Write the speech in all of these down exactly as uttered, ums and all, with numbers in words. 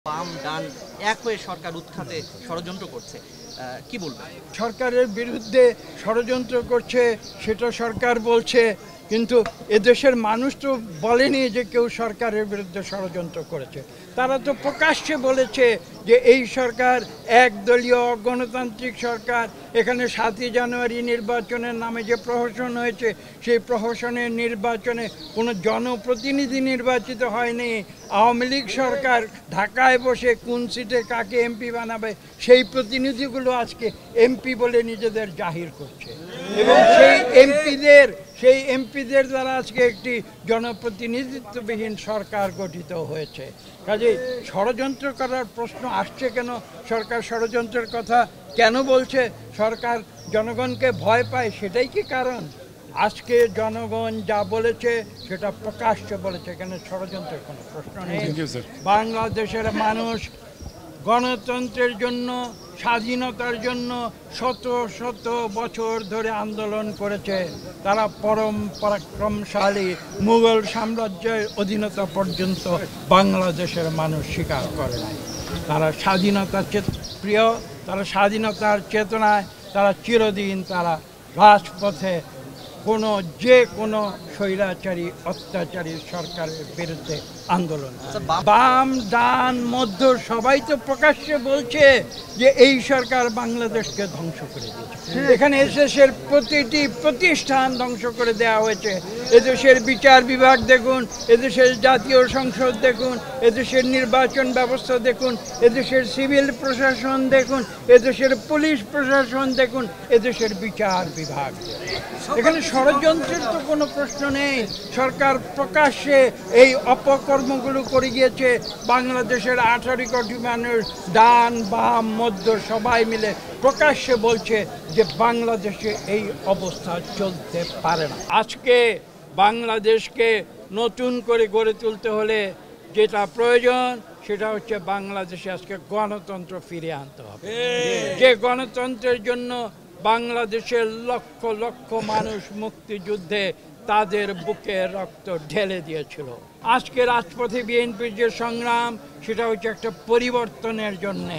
বাম ডান এক হয়ে সরকার উৎখাতে ষড়যন্ত্র করছে, কি বলবেন? সরকারের বিরুদ্ধে ষড়যন্ত্র করছে সেটা সরকার বলছে, কিন্তু এদেশের মানুষ তো বলেনি যে কেউ সরকারের বিরুদ্ধে ষড়যন্ত্র করেছে। তারা তো প্রকাশ্যে বলেছে যে এই সরকার একদলীয় গণতান্ত্রিক সরকার। এখানে সাতই জানুয়ারি নির্বাচনের নামে যে প্রহসন হয়েছে, সেই প্রহসনের নির্বাচনে কোনো জনপ্রতিনিধি নির্বাচিত হয়নি। আওয়ামী লীগ সরকার ঢাকায় বসে কোন সিটে কাকে এমপি বানাবে সেই প্রতিনিধিগুলো আজকে এমপি বলে নিজেদের জাহির করছে, এবং সেই এমপিদের সেই এমপিদের দ্বারা আজকে একটি জনপ্রতিনিধিত্ববিহীন সরকার গঠিত হয়েছে। কাজেই ষড়যন্ত্র করার প্রশ্ন আসছে কেন? সরকার ষড়যন্ত্রের কথা কেন বলছে? সরকার জনগণকে ভয় পায়, সেটাই কি কারণ? আজকে জনগণ যা বলেছে সেটা প্রকাশ্যে বলেছে, এখানে ষড়যন্ত্রের কোনো প্রশ্ন নেই। বাংলাদেশের মানুষ গণতন্ত্রের জন্য, স্বাধীনতার জন্য শত শত বছর ধরে আন্দোলন করেছে। তারা পরম পরাক্রমশালী মুঘল সাম্রাজ্যের অধীনতা পর্যন্ত বাংলাদেশের মানুষ স্বীকার করে নাই। তারা স্বাধীনতার প্রিয়, তারা স্বাধীনতার চেতনায় তারা চিরদিন তারা রাজপথে কোনো যে কোনো স্বৈরাচারী অত্যাচারী সরকারের বিরুদ্ধে আন্দোলন। বাম ডান মধ্য সবাই তো প্রকাশ্যে বলছে যে এই সরকার বাংলাদেশকে ধ্বংস করে দিয়েছে। এখানে এদেশের প্রতিটি প্রতিষ্ঠান ধ্বংস করে দেওয়া হয়েছে। এদেশের বিচার বিভাগ দেখুন, এদেশের জাতীয় সংসদ দেখুন, এদেশের নির্বাচন ব্যবস্থা দেখুন, এদেশের সিভিল প্রশাসন দেখুন, এদেশের পুলিশ প্রশাসন দেখুন, এদেশের বিচার বিভাগ। এখানে ষড়যন্ত্রের তো কোনো প্রশ্ন নেই। সরকার প্রকাশ্যে এই অপকর্মগুলো করে গিয়েছে। বাংলাদেশের আঠারো কোটি মানুষ ডান বাম মধ্য সবাই মিলে প্রকাশ্যে বলছে যে বাংলাদেশে এই অবস্থা চলতে পারে না। আজকে বাংলাদেশকে নতুন করে গড়ে তুলতে হলে যেটা প্রয়োজন সেটা হচ্ছে বাংলাদেশে আজকে গণতন্ত্র ফিরিয়ে আনতে হবে। যে গণতন্ত্রের জন্য বাংলাদেশের লক্ষ লক্ষ মানুষ মুক্তিযুদ্ধে তাদের বুকে রক্ত ঢেলে দিয়েছিল। আজকে রাজপথে বিএনপির যে সংগ্রাম সেটা হচ্ছে একটা পরিবর্তনের জন্যে।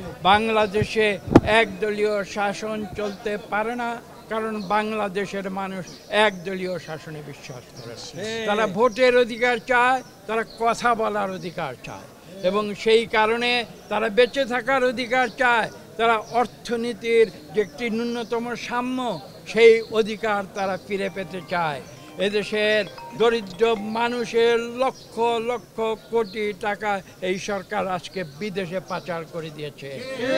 বাংলাদেশে একদলীয় শাসন চলতে পারে না, কারণ বাংলাদেশের মানুষ একদলীয় শাসনে বিশ্বাস করে না। তারা ভোটের অধিকার চায়, তারা কথা বলার অধিকার চায়, এবং সেই কারণে তারা বেঁচে থাকার অধিকার চায়। তারা অর্থনীতির যে একটি ন্যূনতম সাম্য, সেই অধিকার তারা ফিরে পেতে চায়। এদেশের দরিদ্র মানুষের লক্ষ লক্ষ কোটি টাকা এই সরকার আজকে বিদেশে পাচার করে দিয়েছে।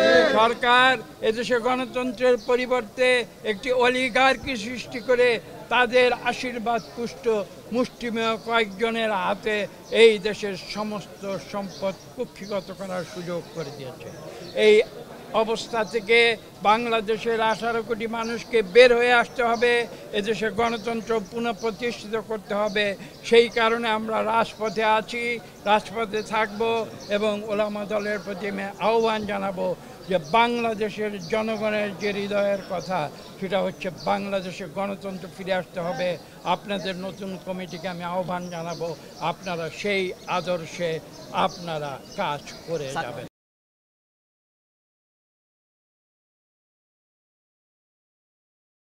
সরকার এদেশে গণতন্ত্রের পরিবর্তে একটি অলিগার্কি সৃষ্টি করে তাদের আশীর্বাদ পুষ্ট মুষ্টিমেয় কয়েকজনের হাতে এই দেশের সমস্ত সম্পদ কুক্ষিগত করার সুযোগ করে দিয়েছে। এই অবস্থা থেকে বাংলাদেশের আঠারো কোটি মানুষকে বের হয়ে আসতে হবে। এদেশে গণতন্ত্র পুনঃপ্রতিষ্ঠিত করতে হবে। সেই কারণে আমরা রাজপথে আছি, রাজপথে থাকব, এবং ওলামা দলের প্রতি আমি আহ্বান জানাবো যে বাংলাদেশের জনগণের যে হৃদয়ের কথা সেটা হচ্ছে বাংলাদেশে গণতন্ত্র ফিরে আসতে হবে। আপনাদের নতুন কমিটিকে আমি আহ্বান জানাবো, আপনারা সেই আদর্শে আপনারা কাজ করে যাবেন।